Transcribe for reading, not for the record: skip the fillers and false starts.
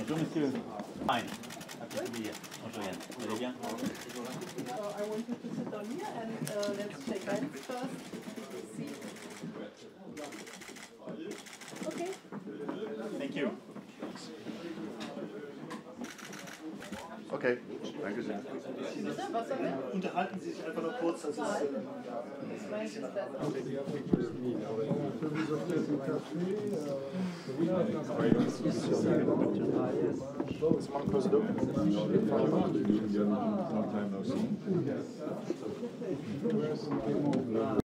Bonjour monsieur. Fine. Happy to be here. Bonjour Yann. Vous allez bien? I want you to sit down here and let's shake hands first. See. Okay. Thank you. Okay, danke sehr. Bitte, was soll der? Unterhalten Sie sich einfach nur kurz, das ist Das weiß ich besser. Was macht Präsident?